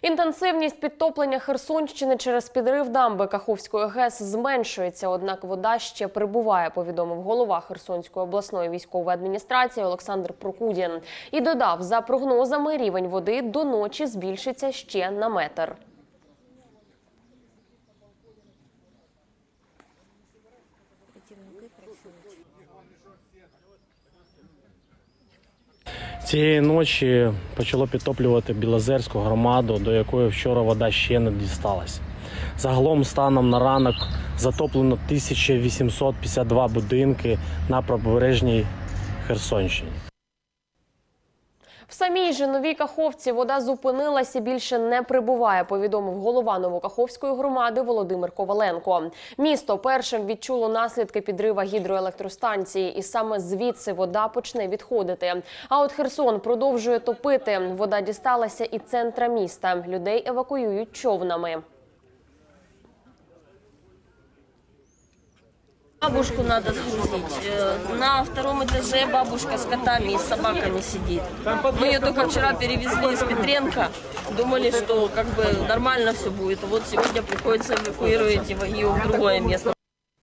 Інтенсивність підтоплення Херсонщини через підрив дамби Каховської ГЕС зменшується, однак вода ще прибуває, повідомив голова Херсонської обласної військової адміністрації Олександр Прокудін. І додав, за прогнозами, рівень води до ночі збільшиться ще на метр. Цієї ночі почало підтоплювати Білозерську громаду, до якої вчора вода ще не дісталась. Загалом станом на ранок затоплено 1852 будинки на правобережній Херсонщині. В самій же Новій Каховці вода зупинилася і більше не прибуває, повідомив голова Новокаховської громади Володимир Коваленко. Місто першим відчуло наслідки підрива гідроелектростанції, і саме звідси вода почне відходити. А от Херсон продовжує топити. Вода дісталася і центра міста. Людей евакуюють човнами. Бабушку надо сгрузить. На втором этаже бабушка с котами и с собаками сидит. Мы ее только вчера перевезли из Петренко. Думали, что как бы нормально все будет. Вот сегодня приходится эвакуировать ее в другое место.